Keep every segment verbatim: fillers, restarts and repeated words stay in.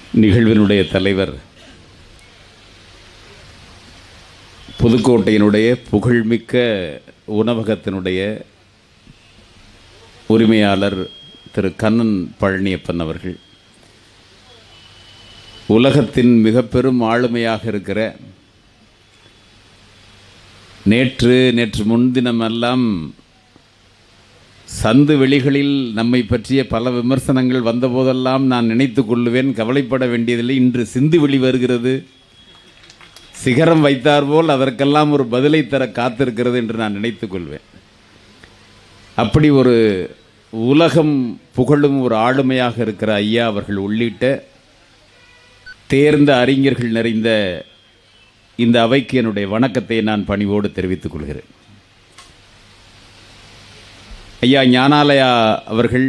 நிகழ்வினுடைய தலைவர் புதுக்கோட்டையினுடைய புகழ்மிக்க உணவகத்தினுடைய உரிமையாளர் திரு கண்ணன் பழனியப்பன் அவர்கள், உலகத்தின் மிக பெரும் ஆளுமையாக இருக்கிற, நேற்று நேற்று முன்தினமெல்லாம் சந்து வெளிகளில் நம்மை பற்றிய பல விமர்சனங்கள் வந்தபோதெல்லாம் நான் நினைத்து கொள்ளுவேன், கவலைப்பட வேண்டியதில்லை, இன்று சிந்து வெளி வருகிறது, சிகரம் வைத்தார் போல் அதற்கெல்லாம் ஒரு பதிலை தர காத்திருக்கிறது என்று நான் நினைத்து கொள்வேன். அப்படி ஒரு உலகம் புகழும் ஒரு ஆளுமையாக இருக்கிற ஐயா அவர்கள் உள்ளிட்ட தேர்ந்த அறிஞர்கள் நிறைந்த இந்த அவைக்கு என்னுடைய வணக்கத்தை நான் பணிவோடு தெரிவித்துக் கொள்கிறேன். ஐயா ஞானாலயா அவர்கள்,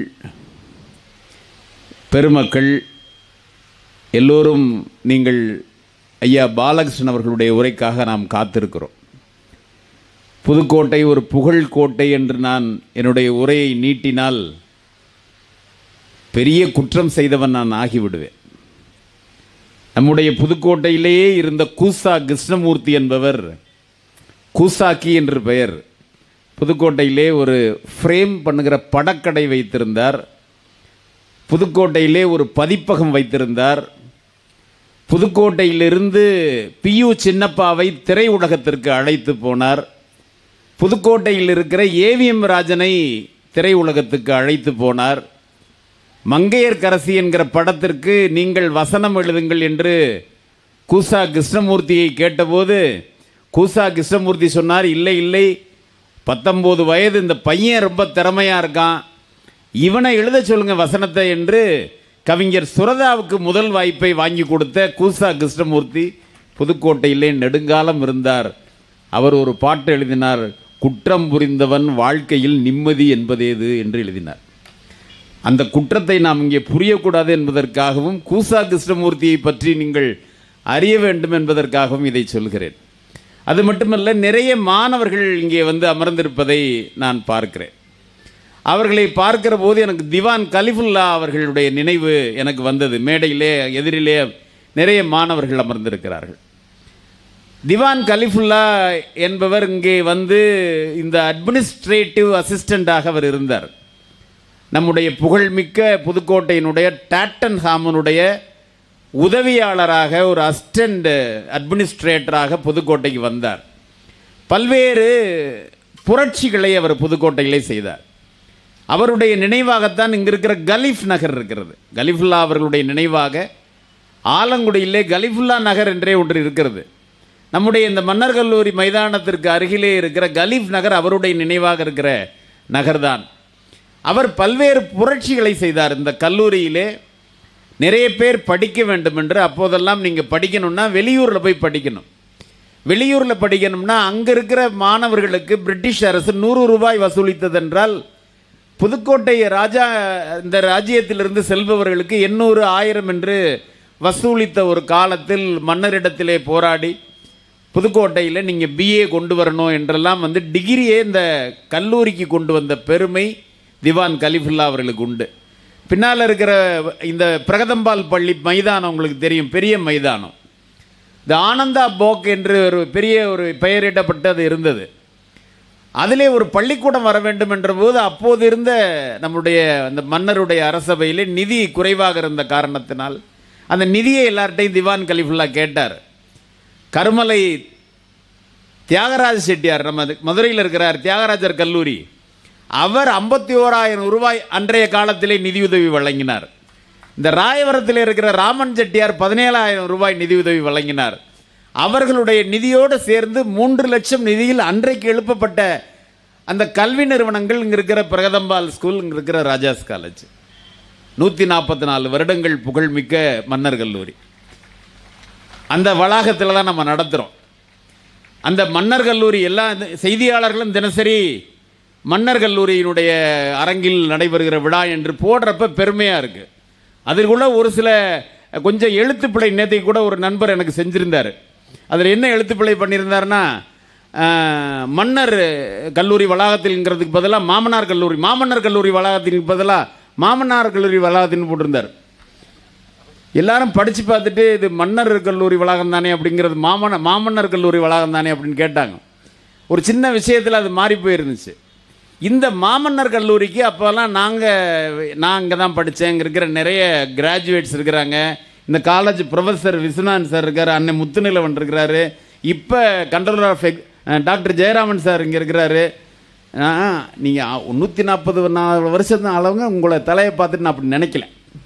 பெருமக்கள் எல்லோரும், நீங்கள் ஐயா பாலகிருஷ்ணன் அவர்களுடைய உரைக்காக நாம் காத்திருக்கிறோம். புதுக்கோட்டை ஒரு புகழ் கோட்டை என்று நான் என்னுடைய உரையை நீட்டினால் பெரிய குற்றம் செய்தவன் நான் ஆகிவிடுவேன். நம்முடைய புதுக்கோட்டையிலேயே இருந்த கூசா கிருஷ்ணமூர்த்தி என்பவர், கூசாக்கி என்று பெயர், புதுக்கோட்டையிலே ஒரு ஃப்ரேம் பண்ணுகிற படக்கடை வைத்திருந்தார், புதுக்கோட்டையிலே ஒரு பதிப்பகம் வைத்திருந்தார், புதுக்கோட்டையிலிருந்து பி யு சின்னப்பாவை திரையுலகத்திற்கு அழைத்து போனார், புதுக்கோட்டையில் இருக்கிற ஏ வி எம் ராஜனை திரையுலகத்துக்கு அழைத்து போனார், மங்கையர்க்கரசி என்கிற படத்திற்கு நீங்கள் வசனம் எழுதுங்கள் என்று கூசா கிருஷ்ணமூர்த்தியை கேட்டபோது கூசா கிருஷ்ணமூர்த்தி சொன்னார், இல்லை இல்லை, பத்தொம்போது வயது, இந்த பையன் ரொம்ப திறமையாக இருக்கான், இவனை எழுத சொல்லுங்க வசனத்தை என்று கவிஞர் சுரதாவுக்கு முதல் வாய்ப்பை வாங்கி கொடுத்த கூசா கிருஷ்ணமூர்த்தி புதுக்கோட்டையிலே நெடுங்காலம் இருந்தார். அவர் ஒரு பாட்டு எழுதினார், குற்றம் புரிந்தவன் வாழ்க்கையில் நிம்மதி என்பதேது என்று எழுதினார். அந்த குற்றத்தை நாம் இங்கே புரியக்கூடாது என்பதற்காகவும், கூசா கிருஷ்ணமூர்த்தியை பற்றி நீங்கள் அறிய வேண்டும் என்பதற்காகவும் இதை சொல்கிறேன். அது மட்டுமல்ல, நிறைய மாணவர்கள் இங்கே வந்து அமர்ந்திருப்பதை நான் பார்க்கிறேன். அவர்களை பார்க்கிற போது எனக்கு திவான் கலிஃபுல்லா அவர்களுடைய நினைவு எனக்கு வந்தது. மேடையிலே எதிரிலே நிறைய மாணவர்கள் அமர்ந்திருக்கிறார்கள். திவான் கலிஃபுல்லா என்பவர் இங்கே வந்து இந்த அட்மினிஸ்ட்ரேட்டிவ் அசிஸ்டண்டாக அவர் இருந்தார். நம்முடைய புகழ்மிக்க புதுக்கோட்டையினுடைய டாட்டன் ஹாமனுடைய உதவியாளராக, ஒரு அசிஸ்டண்ட் அட்மினிஸ்ட்ரேட்டராக புதுக்கோட்டைக்கு வந்தார். பல்வேறு புரட்சிகளை அவர் புதுக்கோட்டையிலே செய்தார். அவருடைய நினைவாகத்தான் இங்கே இருக்கிற கலீஃப் நகர் இருக்கிறது. கலிஃபுல்லா அவர்களுடைய நினைவாக ஆலங்குடியிலே கலிஃபுல்லா நகர் என்றே ஒன்று இருக்கிறது. நம்முடைய இந்த மன்னர் கல்லூரி மைதானத்திற்கு அருகிலே இருக்கிற கலீஃப் நகர் அவருடைய நினைவாக இருக்கிற நகர்தான். அவர் பல்வேறு புரட்சிகளை செய்தார். இந்த கல்லூரியிலே நிறைய பேர் படிக்க வேண்டும் என்று, அப்போதெல்லாம் நீங்கள் படிக்கணும்னா வெளியூரில் போய் படிக்கணும். வெளியூரில் படிக்கணும்னா அங்கே இருக்கிற மாணவர்களுக்கு பிரிட்டிஷ் அரசு நூறு ரூபாய் வசூலித்ததென்றால், புதுக்கோட்டை ராஜா இந்த ராஜ்யத்திலிருந்து செல்பவர்களுக்கு எண்ணூறு ஆயிரம் என்று வசூலித்த ஒரு காலத்தில் மன்னரிடத்திலே போராடி புதுக்கோட்டையில் நீங்கள் பிஏ கொண்டு வரணும் என்றெல்லாம் வந்து டிகிரியே இந்த கல்லூரிக்கு கொண்டு வந்த பெருமை திவான் கலிஃபுல்லா அவர்களுக்கு உண்டு. பின்னால் இருக்கிற இந்த பிரகதம்பால் பள்ளி மைதானம் உங்களுக்கு தெரியும், பெரிய மைதானம். இந்த ஆனந்தா போக் என்று ஒரு பெரிய ஒரு பெயரிடப்பட்டது இருந்தது. அதிலே ஒரு பள்ளிக்கூடம் வர வேண்டும் என்ற போது அப்போது இருந்த நம்முடைய அந்த மன்னருடைய அரசபையிலே நிதி குறைவாக இருந்த காரணத்தினால் அந்த நிதியை எல்லார்ட்டையும் திவான் கலிஃபுல்லா கேட்டார். கருமலை தியாகராஜ செட்டியார், நம்ம மதுரையில் இருக்கிறார் தியாகராஜர் கல்லூரி, அவர் ஐம்பத்தி ஓராயிரம் ரூபாய் அன்றைய காலத்திலே நிதியுதவி வழங்கினார். இந்த ராயவரத்தில் இருக்கிற ராமன் செட்டியார் பதினேழாயிரம் ரூபாய் நிதியுதவி வழங்கினார். அவர்களுடைய நிதியோடு சேர்ந்து மூன்று லட்சம் நிதியில் அன்றைக்கு எழுப்பப்பட்ட அந்த கல்வி நிறுவனங்கள் இங்கே இருக்கிற பிரகதம்பால் ஸ்கூல், இங்கே இருக்கிற ராஜாஸ் காலேஜ், நூற்றி நாற்பத்தி நாலு வருடங்கள் புகழ்மிக்க மன்னர் கல்லூரி. அந்த வளாகத்தில் தான் நம்ம நடத்துகிறோம். அந்த மன்னர் கல்லூரி எல்லா செய்தியாளர்களும் தினசரி மன்னர் கல்லூரியினுடைய அரங்கில் நடைபெறுகிற விழா என்று போடுறப்ப பெருமையாக இருக்குது. அதற்குள்ள ஒரு சில கொஞ்சம் எழுத்துப்பிழை நேற்றைக்கு கூட ஒரு நண்பர் எனக்கு செஞ்சுருந்தார். அதில் என்ன எழுத்துப்பிழை பண்ணியிருந்தாருன்னா, மன்னர் கல்லூரி வளாகத்தில்ங்கிறதுக்கு பதிலாக மாமனார் கல்லூரி, மாமன்னர் கல்லூரி வளாகத்திற்கு பதிலாக மாமனார் கல்லூரி வளாகத்தின்னு போட்டிருந்தார். எல்லாரும் படித்து பார்த்துட்டு இது மன்னர் கல்லூரி வளாகம் தானே அப்படிங்கிறது, மாமன்ன மாமன்னர் கல்லூரி வளாகம் தானே அப்படின்னு கேட்டாங்க. ஒரு சின்ன விஷயத்தில் அது மாறி போயிருந்துச்சு. இந்த மாமன்னர் கல்லூரிக்கு அப்போல்லாம் நாங்கள் நான் அங்கே தான் படித்தேன். இங்கே இருக்கிற நிறைய கிராஜுவேட்ஸ் இருக்கிறாங்க. இந்த காலேஜ் ப்ரொஃபஸர் விஸ்வநாதன் சார் இருக்கார், அண்ணன் முத்துநிலவன் இருக்கிறாரு, இப்போ controller of doctor Jayaraman sir இங்கே இருக்கிறாரு. நீங்கள் நூற்றி நாற்பது நாலு வருஷத்து அளவுங்க உங்களை தலையை பார்த்துட்டு நான் அப்படி நினைக்கல.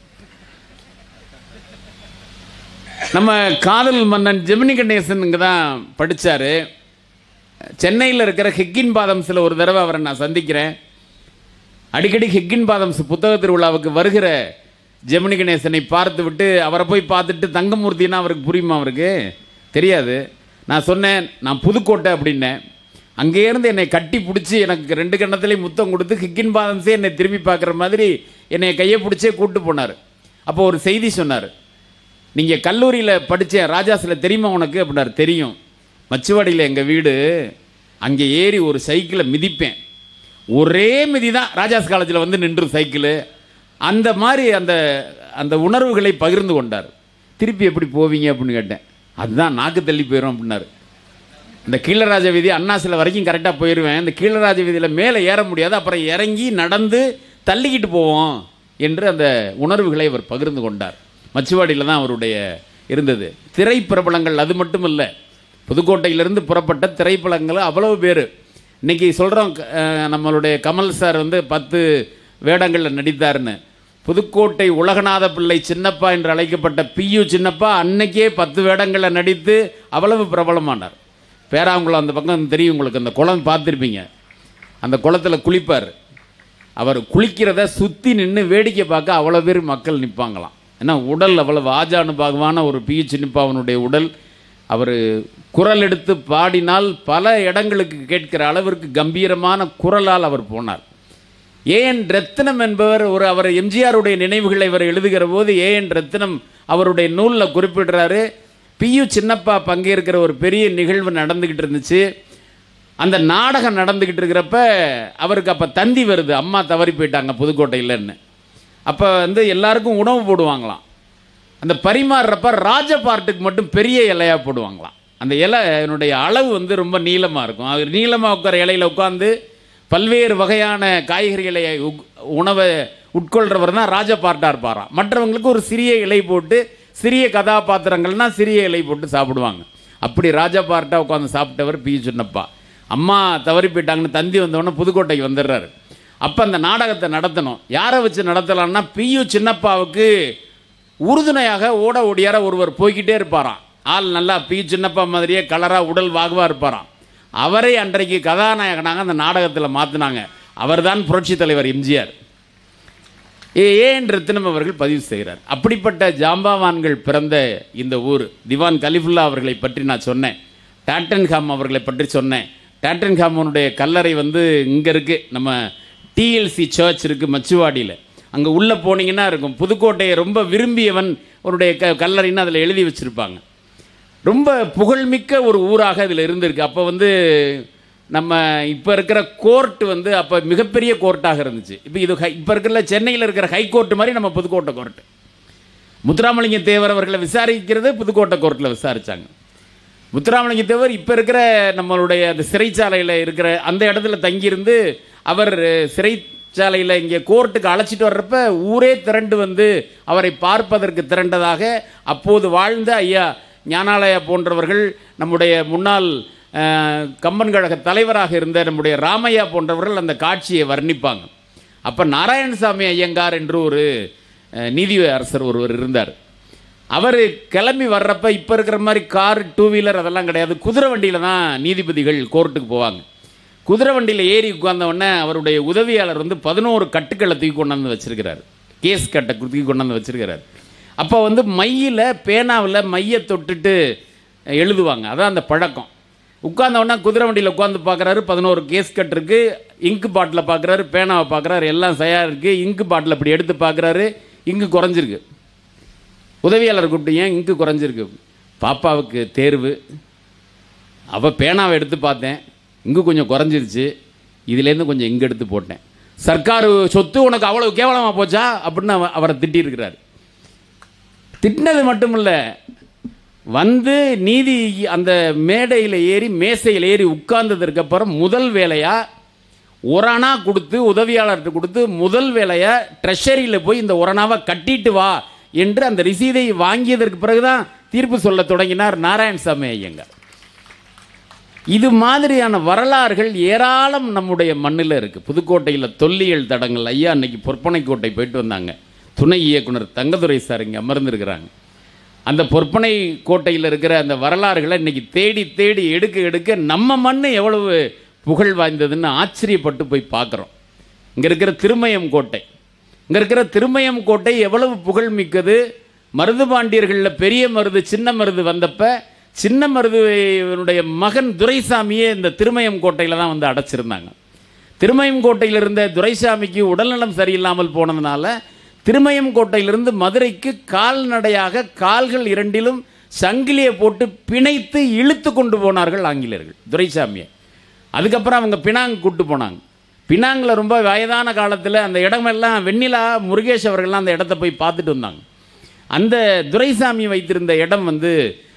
நம்ம காதல் மன்னன் ஜெமினி கணேசன் இங்கே தான் படித்தார். சென்னையில் இருக்கிற ஹிக்கின் பாதம்ஸில் ஒரு தடவை அவரை நான் சந்திக்கிறேன். அடிக்கடி ஹிக்கின் பாதம்ஸ் புத்தக திருவிழாவுக்கு வருகிற ஜெமினி கணேசனை பார்த்து விட்டு அவரை போய் பார்த்துட்டு தங்கமூர்த்தினா அவருக்கு புரியுமா? அவருக்கு தெரியாது. நான் சொன்னேன் நான் புதுக்கோட்டை அப்படின்னேன். அங்கேருந்து என்னை கட்டி பிடிச்சி எனக்கு ரெண்டு கண்ணத்துலேயும் முத்தம் கொடுத்து ஹிக்கின் பாதம்ஸே என்னை திரும்பி பார்க்குற மாதிரி என்னை கையை பிடிச்சே கூப்பிட்டு போனார். அப்போ ஒரு செய்தி சொன்னார், நீங்கள் கல்லூரியில் படித்தேன் ராஜாஸில் தெரியுமா உனக்கு அப்படின்னாரு. தெரியும், மச்சுவாடியில் எங்கள் வீடு, அங்கே ஏறி ஒரு சைக்கிளை மிதிப்பேன், ஒரே மிதி தான் ராஜாஸ் காலேஜில் வந்து நின்று சைக்கிளு. அந்த மாதிரி அந்த அந்த உணர்வுகளை பகிர்ந்து கொண்டார். திருப்பி எப்படி போவீங்க அப்படின்னு கேட்டேன். அதுதான் நாக்கு தள்ளி போயிடும் அப்படின்னாரு. இந்த கீழராஜ வீதி அண்ணா சில வரைக்கும் கரெக்டாக போயிடுவேன், இந்த கீழராஜ வீதியில் மேலே ஏற முடியாது, அப்புறம் இறங்கி நடந்து தள்ளிக்கிட்டு போவோம் என்று அந்த உணர்வுகளை அவர் பகிர்ந்து கொண்டார். மச்சுவாடியில் தான் அவருடைய இருந்தது. திரைப்பிரபலங்கள் அது மட்டும் இல்லை, புதுக்கோட்டையிலிருந்து புறப்பட்ட திரைப்படங்கள் அவ்வளவு பேர். இன்றைக்கி சொல்கிறோம் நம்மளுடைய கமல் சார் வந்து பத்து வேடங்களில் நடித்தார்னு. புதுக்கோட்டை உலகநாத பிள்ளை சின்னப்பா என்று அழைக்கப்பட்ட பியு சின்னப்பா அன்னைக்கே பத்து வேடங்களில் நடித்து அவ்வளவு பிரபலமானார். பேராங்குளம் அந்த பக்கம் தெரியும் உங்களுக்கு, அந்த குளம் பார்த்துருப்பீங்க. அந்த குளத்தில் குளிப்பார். அவர் குளிக்கிறத சுற்றி நின்று வேடிக்கை பார்க்க அவ்வளோ பேர் மக்கள் நிற்பாங்களாம். ஏன்னா உடல் அவ்வளவு ஆஜானுபாகமான ஒரு பியு சின்னப்பாவனுடைய உடல். அவர் குரல் எடுத்து பாடினால் பல இடங்களுக்கு கேட்கிற அளவிற்கு கம்பீரமான குரலால் அவர் போனார். ஏஎன் ரத்னம் என்பவர் ஒரு அவர் எம்ஜிஆருடைய நினைவுகளை அவர் எழுதுகிற போது ஏஎன் ரத்னம் அவருடைய நூலில் குறிப்பிடுறாரு, பியு சின்னப்பா பங்கேற்கிற ஒரு பெரிய நிகழ்வு நடந்துக்கிட்டு இருந்துச்சு. அந்த நாடகம் நடந்துக்கிட்டு இருக்கிறப்ப அவருக்கு அப்போ தந்தி வருது, அம்மா தவறி போயிட்டாங்க புதுக்கோட்டையிலன்னு. அப்போ வந்து எல்லாருக்கும் உணவு போடுவாங்களாம். அந்த பரிமாறுறப்ப ராஜ பார்ட்டுக்கு மட்டும் பெரிய இலையாக போடுவாங்களாம். அந்த இலை என்னுடைய அளவு வந்து ரொம்ப நீளமாக இருக்கும். அது நீளமாக உட்கார இலையில் உட்காந்து பல்வேறு வகையான காய்கறிகளை உணவை உட்கொள்கிறவர் தான் ராஜ பார்ட்டாக இருப்பாராம். மற்றவங்களுக்கு ஒரு சிறிய இலை போட்டு, சிறிய கதாபாத்திரங்கள்னால் சிறிய இலை போட்டு சாப்பிடுவாங்க. அப்படி ராஜா பார்ட்டாக உட்காந்து சாப்பிட்டவர் பியு சின்னப்பா. அம்மா தவறி போயிட்டாங்கன்னு தந்தி வந்தவொடனே புதுக்கோட்டைக்கு வந்துடுறாரு. அப்போ அந்த நாடகத்தை நடத்தணும். யாரை வச்சு நடத்தலான்னா பியு சின்னப்பாவுக்கு உறுதுணையாக ஓட ஓடியார ஒருவர் போய்கிட்டே இருப்பாராம். ஆள் நல்லா பியு சின்னப்பா மாதிரியே கலராக உடல் வாகுவாக இருப்பாராம். அவரை அன்றைக்கு கதாநாயகனாக அந்த நாடகத்தில் மாற்றினாங்க. அவர் தான் புரட்சி தலைவர் எம்ஜிஆர். ஏஎன் ரத்னம் அவர்கள் பதிவு செய்கிறார். அப்படிப்பட்ட ஜாம்பவான்கள் பிறந்த இந்த ஊர். திவான் கலிஃபுல்லா அவர்களை பற்றி நான் சொன்னேன், டாட்டன்ஹாம் அவர்களை பற்றி சொன்னேன். டாட்டன்ஹாமனுடைய கல்லறை வந்து இங்கே இருக்குது, நம்ம டிஎல்சி சர்ச் இருக்குது மச்சுவாடியில். அங்கே உள்ளே போனீங்கன்னா இருக்கும். புதுக்கோட்டையை ரொம்ப விரும்பியவன் அவருடைய க கல்லறைன்னு அதில் எழுதி வச்சுருப்பாங்க. ரொம்ப புகழ்மிக்க ஒரு ஊராக இதில் இருந்திருக்கு. அப்போ வந்து நம்ம இப்போ இருக்கிற கோர்ட்டு வந்து அப்போ மிகப்பெரிய கோர்ட்டாக இருந்துச்சு. இப்போ இது ஹை இப்போ இருக்கிற சென்னையில் இருக்கிற ஹைகோர்ட்டு மாதிரி நம்ம புதுக்கோட்டை கோர்ட்டு. முத்துராமலிங்க தேவர் அவர்களை விசாரிக்கிறது புதுக்கோட்டை கோர்ட்டில் விசாரித்தாங்க. முத்துராமலிங்க தேவர் இப்போ இருக்கிற நம்மளுடைய அந்த சிறைச்சாலையில் இருக்கிற அந்த இடத்துல தங்கியிருந்து அவர் சிறைச்சாலையில் இங்கே கோர்ட்டுக்கு அழைச்சிட்டு வர்றப்ப ஊரே திரண்டு வந்து அவரை பார்ப்பதற்கு திரண்டதாக அப்போது வாழ்ந்த ஐயா ஞானாலயா போன்றவர்கள், நம்முடைய முன்னாள் கம்பன் கழக தலைவராக இருந்த நம்முடைய ராமையா போன்றவர்கள் அந்த காட்சியை வர்ணிப்பாங்க. அப்போ நாராயணசாமி ஐயங்கார் என்று ஒரு நீதி அரசர் ஒருவர் இருந்தார். அவர் கிளம்பி வர்றப்ப இப்போ இருக்கிற மாதிரி கார் டூ வீலர் அதெல்லாம் கிடையாது, குதிரை வண்டியில் தான் நீதிபதிகள் கோர்ட்டுக்கு போவாங்க. குதிரை வண்டியில் ஏறி உட்கார்ந்தவுடனே அவருடைய உதவியாளர் வந்து பதினோரு கட்டுக்களை தூக்கி கொண்டாந்து வச்சிருக்கிறார், கேஸ் கட்டை தூக்கி கொண்டாந்து வச்சிருக்கிறார். அப்போ வந்து மையில் பேனாவில் மையை தொட்டுட்டு எழுதுவாங்க, அதான் அந்த பழக்கம். உட்கார்ந்தவுடனே குதிரை வண்டியில் உட்காந்து பார்க்குறாரு, பதினோரு கேஸ் கட் இருக்குது, இங்கு பாட்டில் பார்க்குறாரு, பேனாவை பார்க்குறாரு, எல்லாம் சரியாக இருக்குது. இங்கு பாட்டில் அப்படி எடுத்து பார்க்குறாரு, இங்கு குறைஞ்சிருக்கு. உதவியாளர் கூப்பிட்டு ஏன் இங்கு குறைஞ்சிருக்கு? பாப்பாவுக்கு தேர்வு, அவள் பேனாவை எடுத்து பார்த்தேன், இங்கு கொஞ்சம் குறைஞ்சிருச்சு, இதுலேருந்து கொஞ்சம் இங்கு எடுத்து போட்டேன். சர்க்கார் சொத்து உனக்கு அவ்வளோ கேவலமாக போச்சா அப்படின்னு அவரை திட்டியிருக்கிறார். திட்டினது மட்டும் இல்லை, வந்து நீதி அந்த மேடையில் ஏறி மேசையில் ஏறி உட்கார்ந்ததற்கு அப்புறம் முதல் வேலையாக ஒரு அணா கொடுத்து உதவியாளர்கிட்ட கொடுத்து முதல் வேலையாக ட்ரெஷரியில் போய் இந்த ஒரு அணாவை கட்டிட்டு வா என்று அந்த ரசீதை வாங்கியதற்கு பிறகுதான் தீர்ப்பு சொல்ல தொடங்கினார் நாராயணசாமி ஐயங்கார். இது மாதிரியான வரலாறுகள் ஏராளம் நம்முடைய மண்ணில் இருக்குது. புதுக்கோட்டையில் தொல்லியல் தடங்கள். ஐயா அன்னைக்கு பொற்பனைக்கோட்டை போயிட்டு வந்தாங்க. துணை இயக்குனர் தங்கதுரை சார் இங்கே அமர்ந்திருக்கிறாங்க. அந்த பொற்பனை கோட்டையில் இருக்கிற அந்த வரலாறுகளை இன்றைக்கி தேடி தேடி எடுக்க எடுக்க நம்ம மண் எவ்வளவு புகழ் வாய்ந்ததுன்னு ஆச்சரியப்பட்டு போய் பார்க்குறோம். இங்கே இருக்கிற திருமயம் கோட்டை இங்கே இருக்கிற திருமயம் கோட்டை எவ்வளவு புகழ் மிக்கது. மருதுபாண்டியர்களில் பெரிய மருது சின்ன மருது வந்தப்போ சின்ன மருதுடைய மகன் துரைசாமியே இந்த திருமயம் கோட்டையில் தான் வந்து அடைச்சிருந்தாங்க. திருமயம் கோட்டையில் இருந்த துரைசாமிக்கு உடல்நலம் சரியில்லாமல் போனதுனால திருமயம் கோட்டையிலிருந்து மதுரைக்கு கால்நடையாக கால்கள் இரண்டிலும் சங்கிலியை போட்டு பிணைத்து இழுத்து கொண்டு போனார்கள் ஆங்கிலேயர்கள் துரைசாமியை. அதுக்கப்புறம் அவங்க பினாங் கூட்டு போனாங்க. பினாங்கில் ரொம்ப வயதான காலத்தில் அந்த இடமெல்லாம் வெண்ணிலா முருகேஷ் அவர்கள்லாம் அந்த இடத்த போய் பார்த்துட்டு வந்தாங்க. அந்த துரைசாமி வைத்திருந்த இடம் வந்து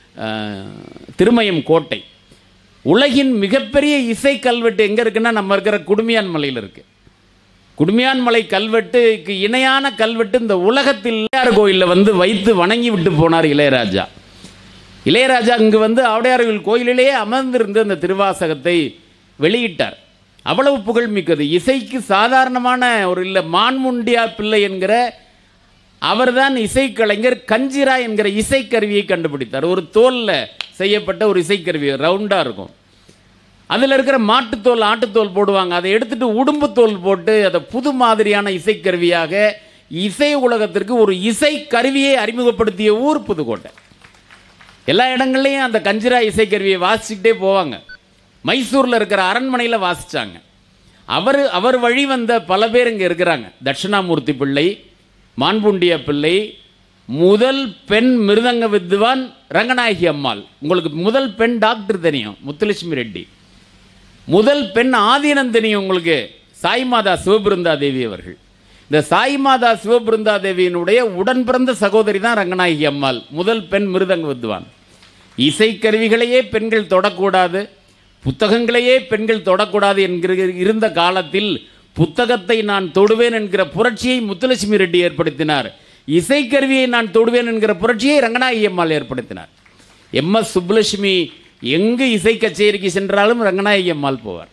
திருமயம் கோட்டை. உலகின் மிகப்பெரிய இசை கல்வெட்டு எங்கே இருக்குன்னா நம்ம இருக்கிற குடுமியான் மலையில் இருக்குது. குடுமியான் மலை கல்வெட்டுக்கு இணையான கல்வெட்டு இந்த உலகத்தில் இளையார் கோயிலில் வந்து வைத்து வணங்கி விட்டு போனார் இளையராஜா. இளையராஜா இங்கு வந்து ஆவுடையார்கோவில் கோயிலிலேயே அமர்ந்திருந்து அந்த திருவாசகத்தை வெளியிட்டார். அவ்வளவு புகழ்மிக்கது. இசைக்கு சாதாரணமான ஒரு இல்லை, மான்முண்டியா பிள்ளை என்கிற அவர்தான் இசைக்கலைஞர் கஞ்சிரா என்கிற இசைக்கருவியை கண்டுபிடித்தார். ஒரு தோலில் செய்யப்பட்ட ஒரு இசைக்கருவி ரவுண்டாக இருக்கும். அதில் இருக்கிற மாட்டுத்தோல் ஆட்டுத்தோல் போடுவாங்க. அதை எடுத்துகிட்டு உடும்பு தோல் போட்டு அதை புது மாதிரியான இசைக்கருவியாக இசை உலகத்திற்கு ஒரு இசைக்கருவியை அறிமுகப்படுத்திய ஊர் புதுக்கோட்டை. எல்லா இடங்கள்லையும் அந்த கஞ்சிரா இசைக்கருவியை வாசிச்சுக்கிட்டே போவாங்க. மைசூரில் இருக்கிற அரண்மனையில் வாசித்தாங்க. அவர் அவர் வழி வந்த பல பேர் இங்கே இருக்கிறாங்க. தட்சிணாமூர்த்தி பிள்ளை, மான்புண்டிய பிள்ளை, முதல் பெண் மிருதங்க வித்வான் ரங்கநாயகி அம்மாள். உங்களுக்கு முதல் பெண் டாக்டர் தெரியும், முத்துலட்சுமி ரெட்டி. முதல் பெண் ஆதீனம் தெரியும் உங்களுக்கு, சாய்மாதா சிவபிருந்தா தேவி அவர்கள். இந்த சாய்மாதா சிவபிருந்தா தேவியினுடைய உடன் பிறந்த சகோதரி தான் ரங்கநாயகி அம்மாள், முதல் பெண் மிருதங்க வித்வான். இசைக்கருவிகளையே பெண்கள் தொடக்கூடாது, புத்தகங்களையே பெண்கள் தொடக்கூடாது என்கிற இருந்த காலத்தில் புத்தகத்தை நான் தொடுவேன் என்கிற புரட்சியை முத்துலட்சுமி ரெட்டி ஏற்படுத்தினார். இசைக்கருவியை நான் தொடுவேன் என்கிற புரட்சியை ரங்கநாயகி அம்மாள் ஏற்படுத்தினார். எம் எஸ் சுப்புலட்சுமி எங்கு இசை கச்சேரிக்கு சென்றாலும் ரங்கநாயகி அம்மாள் போவார்.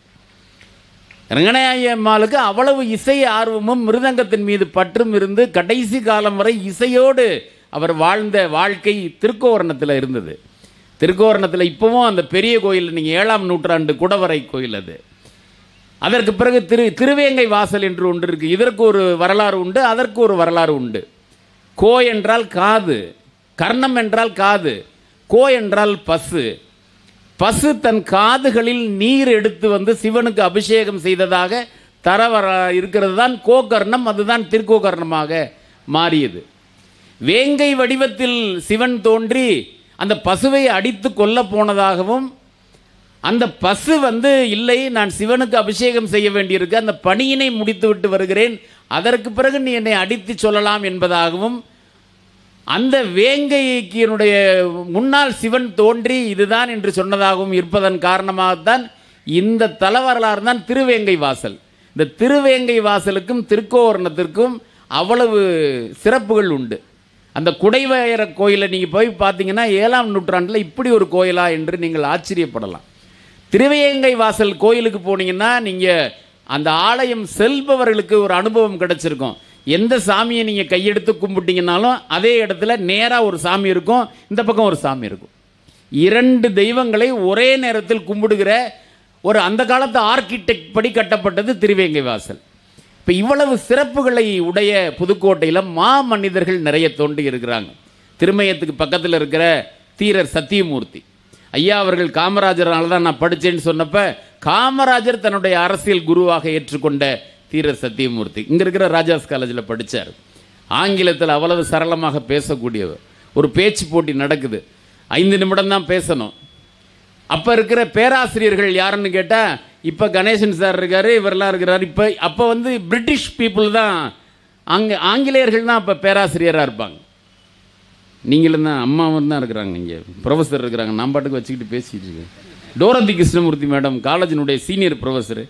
ரங்கநாயகி அம்மாளுக்கு அவ்வளவு இசை ஆர்வமும் மிருதங்கத்தின் மீது பற்றும் இருந்து கடைசி காலம் வரை இசையோடு அவர் வாழ்ந்த வாழ்க்கை திருக்கோவரணத்தில் இருந்தது. திருக்கோவரணத்தில் இப்போவும் அந்த பெரிய கோயில், நீங்கள் ஏழாம் நூற்றாண்டு குடவரை கோயில் அது. அதற்கு பிறகு திரு திருவேங்கை வாசல் என்று ஒன்று இருக்குது. இதற்கு ஒரு வரலாறு உண்டு, அதற்கு ஒரு வரலாறு உண்டு. கோ என்றால் காது, கர்ணம் என்றால் காது, கோ என்றால் பசு. பசு தன் காதுகளில் நீர் எடுத்து வந்து சிவனுக்கு அபிஷேகம் செய்ததாக தரவர இருக்கிறது தான் கோகர்ணம். அதுதான் திருக்கோகர்ணமாக மாறியது. வேங்கை வடிவத்தில் சிவன் தோன்றி அந்த பசுவை அடித்து கொல்ல போனதாகவும், அந்த பசு வந்து இல்லை நான் சிவனுக்கு அபிஷேகம் செய்ய வேண்டியிருக்கு, அந்த பணியினை முடித்து விட்டு வருகிறேன், அதற்கு பிறகு நீ என்னை அடித்து சொல்லலாம் என்பதாகவும், அந்த வேங்கைக்கு முன்னால் சிவன் தோன்றி இதுதான் என்று சொன்னதாகவும் இருப்பதன் காரணமாகத்தான் இந்த தல வரலாறு தான் திருவேங்கை வாசல். இந்த திருவேங்கை வாசலுக்கும் திருக்கோவரணத்திற்கும் அவ்வளவு சிறப்புகள் உண்டு. அந்த குடைவயற கோயிலை நீங்கள் போய் பார்த்தீங்கன்னா ஏழாம் நூற்றாண்டில் இப்படி ஒரு கோயிலா என்று நீங்கள் ஆச்சரியப்படலாம். திருவேங்கை வாசல் கோயிலுக்கு போனீங்கன்னா நீங்கள் அந்த ஆலயம் செல்பவர்களுக்கு ஒரு அனுபவம் கிடைச்சிருக்கும். எந்த சாமியை நீங்கள் கையெடுத்து கும்பிட்டீங்கன்னாலும் அதே இடத்துல நேராக ஒரு சாமி இருக்கும், இந்த பக்கம் ஒரு சாமி இருக்கும். இரண்டு தெய்வங்களை ஒரே நேரத்தில் கும்பிடுகிற ஒரு அந்த காலத்து ஆர்கிடெக்ட் படி கட்டப்பட்டது திருவேங்கை வாசல். இப்போ இவ்வளவு சிறப்புகளை உடைய புதுக்கோட்டையில் மா மனிதர்கள் நிறைய தோண்டி இருக்கிறாங்க. திருமயத்துக்கு பக்கத்தில் இருக்கிற தீரர் சத்தியமூர்த்தி ஐயா அவர்கள் காமராஜரால் தான் நான் படித்தேன்னு சொன்னப்போ காமராஜர் தன்னுடைய அரசியல் குருவாக ஏற்றுக்கொண்ட தீரர் சத்தியமூர்த்தி இங்கே இருக்கிற ராஜாஸ் காலேஜில் படித்தார். ஆங்கிலத்தில் அவ்வளவு சரளமாக பேசக்கூடியவர். ஒரு பேச்சு போட்டி நடக்குது, ஐந்து நிமிடம் தான் பேசணும். அப்போ இருக்கிற பேராசிரியர்கள் யாருன்னு கேட்டால் இப்போ கணேசன் சார் இருக்கார், இவரெல்லாம் இருக்கிறார். இப்போ அப்போ வந்து பிரிட்டிஷ் பீப்புள் தான், அங்கே ஆங்கிலேயர்கள் தான் அப்போ பேராசிரியராக இருப்பாங்க. நீங்களும் தான் அம்மாவும் தான் இருக்கிறாங்க, இங்கே ப்ரொஃபஸர் இருக்கிறாங்க, நான் பாட்டுக்கு வச்சுக்கிட்டு பேசிகிட்டு இருக்கேன். டோரதி கிருஷ்ணமூர்த்தி மேடம் காலேஜினுடைய சீனியர் ப்ரொஃபஸரு.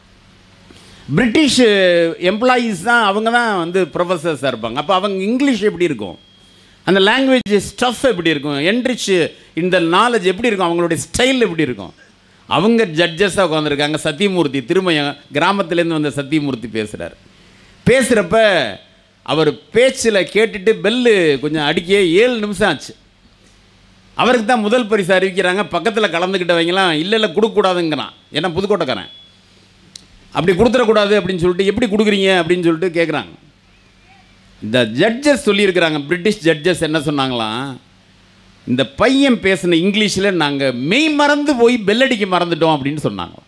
பிரிட்டிஷ் எம்ப்ளாயீஸ் தான், அவங்க தான் வந்து ப்ரொஃபஸர்ஸாக இருப்பாங்க. அப்போ அவங்க இங்கிலீஷ் எப்படி இருக்கும், அந்த லாங்குவேஜ் ஸ்டஃப் எப்படி இருக்கும், என்ரிச் இந்த நாலேஜ் எப்படி இருக்கும், அவங்களுடைய ஸ்டைல் எப்படி இருக்கும். அவங்க ஜட்ஜஸாக உட்காந்துருக்காங்க. சத்தியமூர்த்தி திருமயம் கிராமத்துலேருந்து வந்த சத்தியமூர்த்தி பேசுகிறார். பேசுகிறப்ப அவர் பேச்சில் கேட்டுட்டு பெல்லு கொஞ்சம் அடிக்க ஏழு நிமிஷம் ஆச்சு. அவருக்கு தான் முதல் பரிசு அறிவிக்கிறாங்க. பக்கத்தில் கலந்துக்கிட்டவங்களாம் இல்லை இல்லை கொடுக்கக்கூடாதுங்கிறான், ஏன்னா புதுக்கோட்டைக்காரன், அப்படி கொடுத்துடக்கூடாது அப்படின்னு சொல்லிட்டு எப்படி கொடுக்குறீங்க அப்படின்னு சொல்லிட்டு கேட்குறாங்க. இந்த ஜட்ஜஸ் சொல்லியிருக்கிறாங்க, பிரிட்டிஷ் ஜட்ஜஸ் என்ன சொன்னாங்களாம், இந்த பையன் பேசின இங்கிலீஷில் நாங்கள் மெய் மறந்து போய் பெல்லடிக்க மறந்துட்டோம் அப்படின்னு சொன்னாங்க.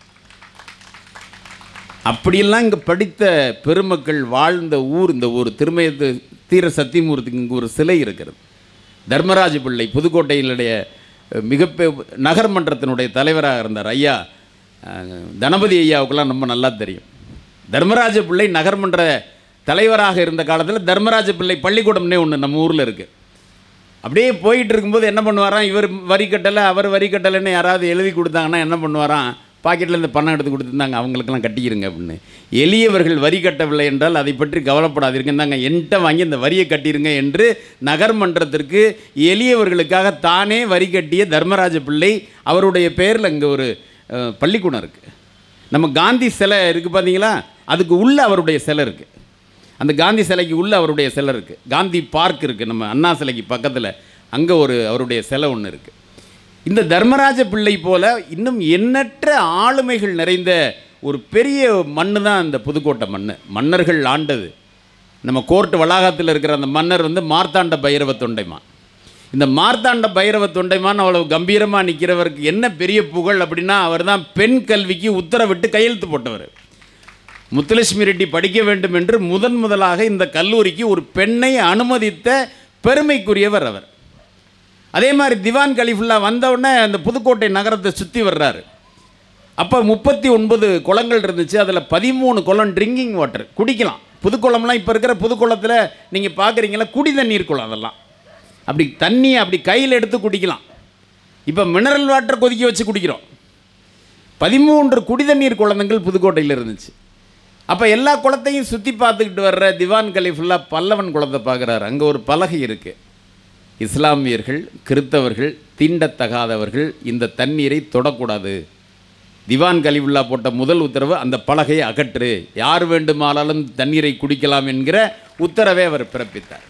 அப்படியெல்லாம் இங்கே படித்த பெருமக்கள் வாழ்ந்த ஊர் இந்த ஊர். திருமயத்து தீர சத்தியமூர்த்திக்கு இங்கே ஒரு சிலை இருக்கிறது. தர்மராஜ பிள்ளை புதுக்கோட்டையினுடைய மிகப்பெ நகர்மன்றத்தினுடைய தலைவராக இருந்தார் ஐயா. தனபதி ஐயாவுக்கெல்லாம் ரொம்ப நல்லா தெரியும். தர்மராஜ பிள்ளை நகர்மன்ற தலைவராக இருந்த காலத்தில் தர்மராஜ பிள்ளை பள்ளிக்கூடம்னே ஒன்று நம்ம ஊரில் இருக்குது. அப்படியே போயிட்டு இருக்கும்போது என்ன பண்ணுவாராம், இவர் வரி கட்டலை அவர் வரி கட்டலைன்னு யாராவது எழுதி கொடுத்தாங்கன்னா என்ன பண்ணுவாராம், பாக்கெட்டில் இந்த பணம் எடுத்து கொடுத்துருந்தாங்க, அவங்களுக்கெல்லாம் கட்டிக்கிறங்க அப்படின்னு. எளியவர்கள் வரி கட்டவில்லை என்றால் அதை பற்றி கவலைப்படாதீர்கள், இருந்தாங்க என்கிட்ட வாங்கி இந்த வரியை கட்டிடுங்க என்று நகர்மன்றத்திற்கு எளியவர்களுக்காக தானே வரி கட்டிய தர்மராஜ பிள்ளை அவருடைய பேரில் இங்கே ஒரு பள்ளிக்கூடம் இருக்குது. நம்ம காந்தி சிலை இருக்குது பார்த்தீங்களா, அதுக்கு உள்ள அவருடைய சிலை இருக்குது. அந்த காந்தி சிலைக்கு உள்ள அவருடைய சிலை இருக்குது. காந்தி பார்க் இருக்குது நம்ம அண்ணா சிலைக்கு பக்கத்தில், அங்கே ஒரு அவருடைய சிலை ஒன்று இருக்குது. இந்த தர்மராஜ பிள்ளை போல இன்னும் எண்ணற்ற ஆளுமைகள் நிறைந்த ஒரு பெரிய மண் தான் இந்த புதுக்கோட்டை மண். மன்னர்கள் ஆண்டது. நம்ம கோர்ட் வளாகத்தில் இருக்கிற அந்த மன்னர் வந்து மார்த்தாண்ட பைரவ தொண்டைமான். இந்த மார்த்தாண்ட பைரவ தொண்டைமான் அவ்வளவு கம்பீரமாக நிற்கிறவருக்கு என்ன பெரிய புகழ் அப்படின்னா, அவர் தான் பெண் கல்விக்கு உத்தரவிட்டு கையெழுத்து போட்டவர். முத்துலட்சுமி ரெட்டி படிக்க வேண்டும் என்று முதன் முதலாக இந்த கல்லூரிக்கு ஒரு பெண்ணை அனுமதித்த பெருமைக்குரியவர் அவர். அதே மாதிரி திவான் கலிஃபுல்லா வந்தவுடனே அந்த புதுக்கோட்டை நகரத்தை சுற்றி வர்றாரு. அப்போ முப்பத்தி ஒன்பது குளங்கள் இருந்துச்சு, அதில் பதிமூணு குளம் ட்ரிங்கிங் வாட்டர், குடிக்கலாம். புதுக்குளம்லாம் இப்போ இருக்கிற புதுக்குளத்தில் நீங்கள் பார்க்குறீங்களா, குடி தண்ணீர் குளம். அதெல்லாம் அப்படி தண்ணி அப்படி கையில் எடுத்து குடிக்கலாம். இப்போ மினரல் வாட்டர் கொதிக்க வச்சு குடிக்கிறோம். பதிமூன்று குடி தண்ணீர் குளங்கள் புதுக்கோட்டையில் இருந்துச்சு. அப்போ எல்லா குளத்தையும் சுற்றி பார்த்துக்கிட்டு வர்ற திவான் கலிஃபுல்லா பல்லவன் குளத்தை பார்க்குறாரு. அங்கே ஒரு பலகை இருக்குது, இஸ்லாமியர்கள் கிறித்தவர்கள் தீண்டத்தகாதவர்கள் இந்த தண்ணீரை தொடக்கூடாது. திவான் கலிஃபுல்லா போட்ட முதல் உத்தரவு அந்த பலகையை அகற்று, யார் வேண்டுமானாலும் தண்ணீரை குடிக்கலாம் என்கிற உத்தரவை அவர் பிறப்பித்தார்.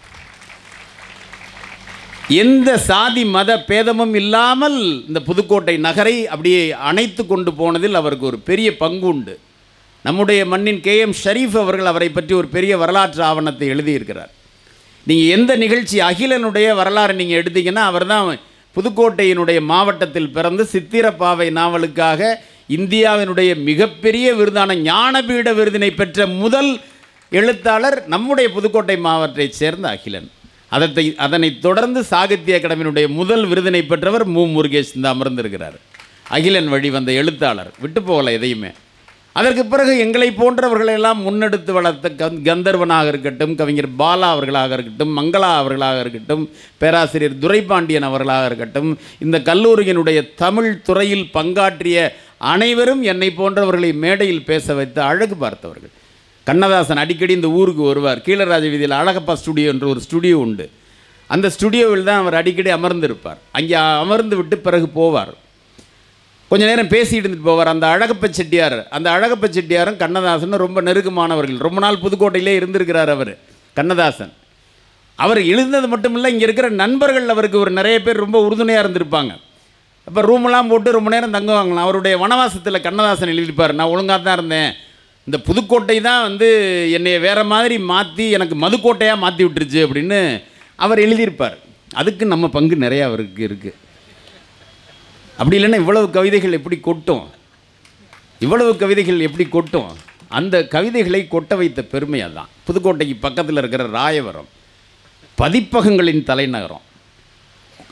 எந்த சாதி மத பேதமும் இல்லாமல் இந்த புதுக்கோட்டை நகரை அப்படியே அணைத்து கொண்டு போனதில் அவருக்கு ஒரு பெரிய பங்கு உண்டு. நம்முடைய மண்ணின் கே எம் ஷரீஃப் அவர்கள் அவரை பற்றி ஒரு பெரிய வரலாற்று ஆவணத்தை எழுதியிருக்கிறார். நீங்கள் எந்த நிகழ்ச்சி அகிலனுடைய வரலாறு நீங்கள் எடுத்தீங்கன்னா அவர் தான் புதுக்கோட்டையினுடைய மாவட்டத்தில் பிறந்து சித்திரப்பாவை நாவலுக்காக இந்தியாவினுடைய மிகப்பெரிய விருதான ஞானபீட விருதினை பெற்ற முதல் எழுத்தாளர் நம்முடைய புதுக்கோட்டை மாவட்டத்தைச் சேர்ந்த அகிலன். அதனை அதனைத் தொடர்ந்து சாகித்ய அகாடமியினுடைய முதல் விருதினை பெற்றவர் மு முருகேஷ் இந்த அமர்ந்திருக்கிறார். அகிலன் வழி வந்த எழுத்தாளர், விட்டு போகல எதையுமே. அதற்கு பிறகு எங்களை போன்றவர்களெல்லாம் முன்னெடுத்து வளர்த்த கந் கந்தர்வனாக இருக்கட்டும், கவிஞர் பாலா அவர்களாக இருக்கட்டும், மங்களா அவர்களாக இருக்கட்டும், பேராசிரியர் துரைபாண்டியன் அவர்களாக இருக்கட்டும், இந்த கல்லூரியினுடைய தமிழ் துறையில் பங்காற்றிய அனைவரும் என்னை போன்றவர்களை மேடையில் பேச வைத்து அழகு பார்த்தவர்கள். கண்ணதாசன் அடிக்கடி இந்த ஊருக்கு வருவார். கீழராஜ வீதியில் அழகப்பா ஸ்டுடியோ என்று ஒரு ஸ்டுடியோ உண்டு. அந்த ஸ்டுடியோவில் தான் அவர் அடிக்கடி அமர்ந்திருப்பார். அங்கே அமர்ந்து விட்டு பிறகு போவார், கொஞ்ச நேரம் பேசிட்டு இருந்துட்டு போவார். அந்த அழகப்ப செட்டியார், அந்த அழகப்ப செட்டியாரும் கண்ணதாசனும் ரொம்ப நெருக்கமானவர்கள். ரொம்ப நாள் புதுக்கோட்டையிலே இருந்திருக்கிறார் அவர் கண்ணதாசன். அவர் எழுந்தது மட்டும் இல்லை, இங்கே இருக்கிற நண்பர்கள் அவருக்கு ஒரு நிறைய பேர் ரொம்ப உறுதுணையாக இருந்திருப்பாங்க. இப்போ ரூமெல்லாம் போட்டு ரொம்ப நேரம் தங்குவாங்களாம். அவருடைய வனவாசத்தில் கண்ணதாசன் எழுதியிருப்பார், நான் ஒழுங்காக தான் இருந்தேன், இந்த புதுக்கோட்டை தான் வந்து என்னை வேறு மாதிரி மாற்றி எனக்கு மதுக்கோட்டையாக மாற்றி விட்டுருச்சு அப்படின்னு அவர் எழுதியிருப்பார். அதுக்கு நம்ம பங்கு நிறையா அவருக்கு இருக்குது. அப்படி இல்லைன்னா இவ்வளவு கவிதைகள் எப்படி கொட்டும், இவ்வளவு கவிதைகள் எப்படி கொட்டும்? அந்த கவிதைகளை கொட்ட வைத்த பெருமையாக தான் புதுக்கோட்டைக்கு பக்கத்தில் இருக்கிற ராயவரம் பதிப்பகங்களின் தலைநகரம்.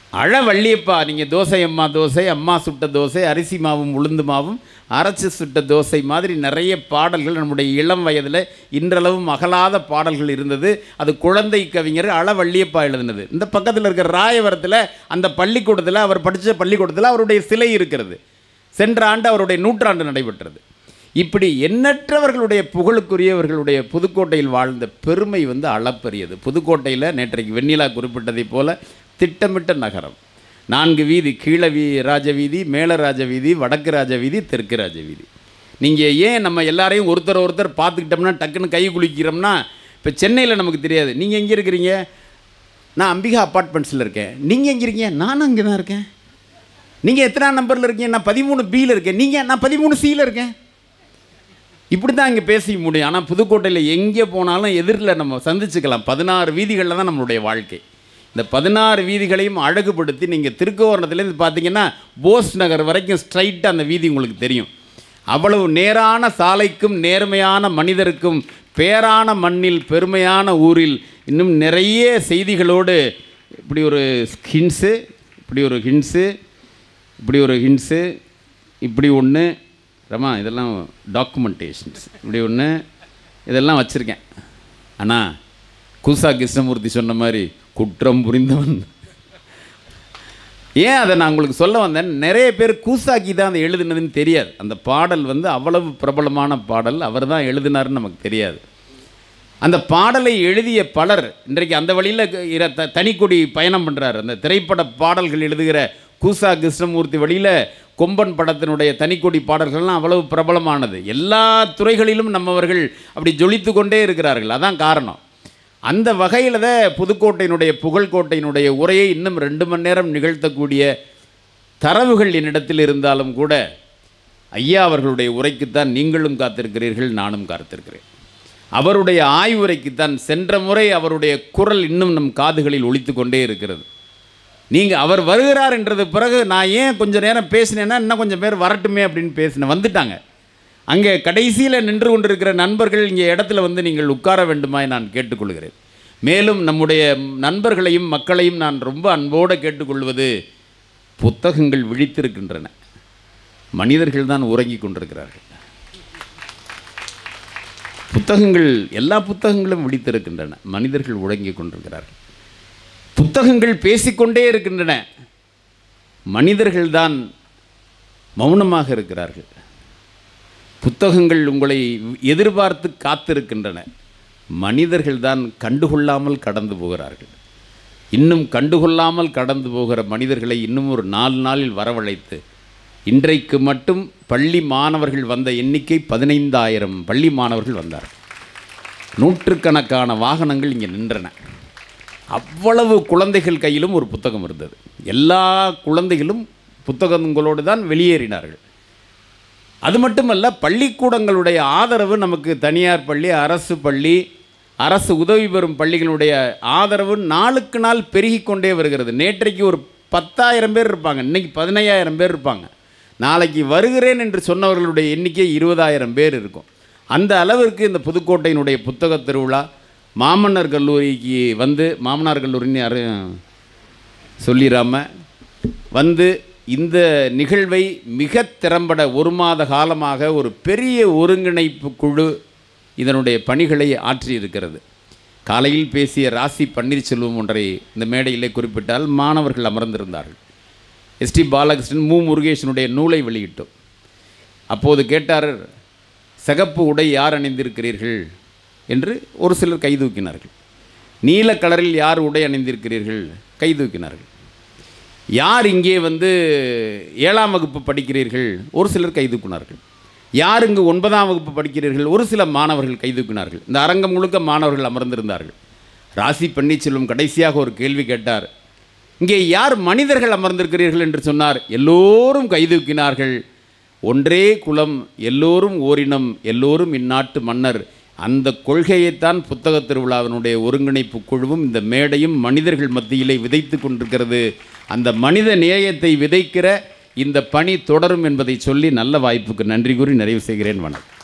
அழ வள்ளியப்பா, நீங்கள் தோசை அம்மா தோசை, அம்மா சுட்ட தோசை, அரிசி மாவும் உளுந்து மாவும் அரைச்சி சுட்ட தோசை மாதிரி நிறைய பாடல்கள் நம்முடைய இளம் வயதில் இன்றளவும் அகலாத பாடல்கள் இருந்தது. அது குழந்தை கவிஞர் அழ வள்ளியப்பா எழுதினது. இந்த பக்கத்தில் இருக்கிற ராயவரத்தில் அந்த பள்ளிக்கூடத்தில், அவர் படித்த பள்ளிக்கூடத்தில் அவருடைய சிலை இருக்கிறது. சென்ற ஆண்டு அவருடைய நூற்றாண்டு நடைபெற்றது. இப்படி எண்ணற்றவர்களுடைய புகழுக்குரியவர்களுடைய புதுக்கோட்டையில் வாழ்ந்த பெருமை வந்து அளப்பரியது. புதுக்கோட்டையில் நேற்றைக்கு வெண்ணிலா குறிப்பிட்டதைப் போல திட்டமிட்ட நகரம். நான்கு வீதி, கீழ வீ ராஜவீதி, மேல ராஜவீதி, வடக்கு ராஜவீதி, தெற்கு ராஜவீதி. நீங்கள் ஏன் நம்ம எல்லாரையும் ஒருத்தர் ஒருத்தர் பார்த்துக்கிட்டோம்னா டக்குன்னு கை குளிக்கிறோம்னா, இப்போ சென்னையில் நமக்கு தெரியாது. நீங்கள் எங்கே இருக்கிறீங்க? நான் அம்பிகா அப்பார்ட்மெண்ட்ஸில் இருக்கேன். நீங்கள் எங்கே இருக்கீங்க? நானும் அங்கே தான் இருக்கேன். நீங்கள் எத்தனாம் நம்பரில் இருக்கீங்க? நான் பதிமூணு பியில் இருக்கேன். நீங்கள்? நான் பதிமூணு சியில் இருக்கேன். இப்படி தான் இங்கே பேசி முடியும். ஆனால் புதுக்கோட்டையில் எங்கே போனாலும் எதிரில் நம்ம சந்திச்சுக்கலாம். பதினாறு வீதிகளில் தான் நம்மளுடைய வாழ்க்கை. இந்த பதினாறு வீதிகளையும் அழகுபடுத்தி நீங்கள் திருக்கோவரணத்துலேருந்து பார்த்தீங்கன்னா போஸ் நகர் வரைக்கும் ஸ்ட்ரைட்டாக அந்த வீதி உங்களுக்கு தெரியும். அவ்வளவு நேரான சாலைக்கும் நேர்மையான மனிதருக்கும் பேரான மண்ணில் பெருமையான ஊரில் இன்னும் நிறைய செய்திகளோடு இப்படி ஒரு ஹின்ஸு, இப்படி ஒரு ஹின்ஸு, இப்படி ஒரு ஹின்ஸு, இப்படி ஒன்று ரமா, இதெல்லாம் டாக்குமெண்டேஷன்ஸ், இப்படி ஒன்று இதெல்லாம் வச்சுருக்கேன். ஆனால் கூசா கிருஷ்ணமூர்த்தி சொன்ன மாதிரி குற்றம் புரிந்தவன். ஏன் அதை நான் உங்களுக்கு சொல்ல வந்தேன், நிறைய பேர் கூசாக்கி தான் அதை எழுதுனதுன்னு தெரியாது. அந்த பாடல் வந்து அவ்வளவு பிரபலமான பாடல், அவர் தான் எழுதினார்னு நமக்கு தெரியாது. அந்த பாடலை எழுதிய பலர் இன்றைக்கு அந்த வழியில் த தனிக்கொடி பயணம் பண்ணுறார். அந்த திரைப்பட பாடல்கள் எழுதுகிற கூசா கிருஷ்ணமூர்த்தி வழியில் கொம்பன் படத்தினுடைய தனிக்கொடி பாடல்கள்லாம் அவ்வளவு பிரபலமானது. எல்லா துறைகளிலும் நம்மவர்கள் அப்படி ஜொலித்து கொண்டே இருக்கிறார்கள். அதான் காரணம். அந்த வகையில் தான் புதுக்கோட்டையினுடைய புகழ்கோட்டையினுடைய உரையை இன்னும் ரெண்டு மணி நேரம் நிகழ்த்தக்கூடிய தரவுகள் என்னிடத்தில் இருந்தாலும் கூட ஐயா அவர்களுடைய உரைக்குத்தான் நீங்களும் காத்திருக்கிறீர்கள், நானும் காத்திருக்கிறேன். அவருடைய ஆய்வுரைக்குத்தான். சென்ற முறை அவருடைய குரல் இன்னும் நம் காதுகளில் ஒலித்து கொண்டே இருக்கிறது. நீங்கள் அவர் வருகிறார் என்றது பிறகு நான் ஏன் கொஞ்சம் நேரம் பேசினேன்னா இன்னும் கொஞ்சம் பேர் வரட்டுமே அப்படின்னு பேசினேன். வந்துட்டாங்க. அங்கே கடைசியில் நின்று கொண்டிருக்கிற நண்பர்கள் இங்கே இடத்துல வந்து நீங்கள் உட்கார வேண்டுமாய் நான் கேட்டுக்கொள்கிறேன். மேலும் நம்முடைய நண்பர்களையும் மக்களையும் நான் ரொம்ப அன்போடு கேட்டுக்கொள்வது, புத்தகங்கள் விழித்திருக்கின்றன, மனிதர்கள் தான் உறங்கி கொண்டிருக்கிறார்கள். புத்தகங்கள், எல்லா புத்தகங்களும் விழித்திருக்கின்றன, மனிதர்கள் உறங்கி கொண்டிருக்கிறார்கள். புத்தகங்கள் பேசிக்கொண்டே இருக்கின்றன, மனிதர்கள்தான் மௌனமாக இருக்கிறார்கள். புத்தகங்கள் உங்களை எதிர்பார்த்து காத்திருக்கின்றன, மனிதர்கள்தான் கண்டுகொள்ளாமல் கடந்து போகிறார்கள். இன்னும் கண்டுகொள்ளாமல் கடந்து போகிற மனிதர்களை இன்னும் ஒரு நாலு நாளில் வரவழைத்து, இன்றைக்கு மட்டும் பள்ளி மாணவர்கள் வந்த எண்ணிக்கை பதினைந்தாயிரம் பள்ளி மாணவர்கள் வந்தார்கள். நூற்றுக்கணக்கான வாகனங்கள் இங்கே நின்றன. அவ்வளவு குழந்தைகள் கையிலும் ஒரு புத்தகம் இருந்தது. எல்லா குழந்தைகளும் புத்தகங்களோடு தான் வெளியேறினார்கள். அது மட்டுமல்ல, பள்ளிக்கூடங்களுடைய ஆதரவு நமக்கு தனியார் பள்ளி, அரசு பள்ளி, அரசு உதவி பெறும் பள்ளிகளுடைய ஆதரவு நாளுக்கு நாள் பெருகி கொண்டே வருகிறது. நேற்றைக்கு ஒரு பத்தாயிரம் பேர் இருப்பாங்க, இன்றைக்கி பதினையாயிரம் பேர் இருப்பாங்க. நாளைக்கு வருகிறேன் என்று சொன்னவர்களுடைய எண்ணிக்கை இருபதாயிரம் பேர் இருக்கும். அந்த அளவிற்கு இந்த புதுக்கோட்டையினுடைய புத்தக திருவிழா மாமன்னர் கல்லூரிக்கு வந்து, மாமனார் கல்லூரின்னு யாரும் சொல்லிடாமல் வந்து இந்த நிகழ்வை மிக திறம்பட ஒரு மாத காலமாக ஒரு பெரிய ஒருங்கிணைப்பு குழு இதனுடைய பணிகளை ஆற்றியிருக்கிறது. காலையில் பேசிய ராசி பன்னீர்செல்வம் ஒன்றை இந்த மேடையிலே குறிப்பிட்டால் மாணவர்கள் அமர்ந்திருந்தார்கள். எஸ்டி பாலகிருஷ்ணன் மு முருகேசனுடைய நூலை வெளியிட்டோம். அப்போது கேட்டார், சிகப்பு உடை யார் அணிந்திருக்கிறீர்கள் என்று ஒரு சிலர் கைதூக்கினார்கள். நீல கலரில் யார் உடை அணிந்திருக்கிறீர்கள் கைதூக்கினார்கள். யார் இங்கே வந்து ஏழாம் வகுப்பு படிக்கிறீர்கள் ஒரு சிலர் கைதூக்கினார்கள். யார் இங்கு ஒன்பதாம் வகுப்பு படிக்கிறீர்கள் ஒரு சில மாணவர்கள் கைதூக்கினார்கள். இந்த அரங்கம் முழுக்க மாணவர்கள் அமர்ந்திருந்தார்கள். ராசி பன்னீர்செல்வம் கடைசியாக ஒரு கேள்வி கேட்டார், இங்கே யார் மனிதர்கள் அமர்ந்திருக்கிறீர்கள் என்று சொன்னார். எல்லோரும் கைதூக்கினார்கள். ஒன்றே குலம், எல்லோரும் ஓரினம், எல்லோரும் இந்நாட்டு மன்னர். அந்த கொள்கையைத்தான் புத்தக திருவிழாவினுடைய ஒருங்கிணைப்பு குழுவும் இந்த மேடையும் மனிதர்கள் மத்தியிலே விதைத்து கொண்டிருக்கிறது. அந்த மனித நேயத்தை விதைக்கிற இந்த பணி தொடரும் என்பதை சொல்லி நல்ல வாய்ப்புக்கு நன்றி கூறி நிறைவு செய்கிறேன். வணக்கம்.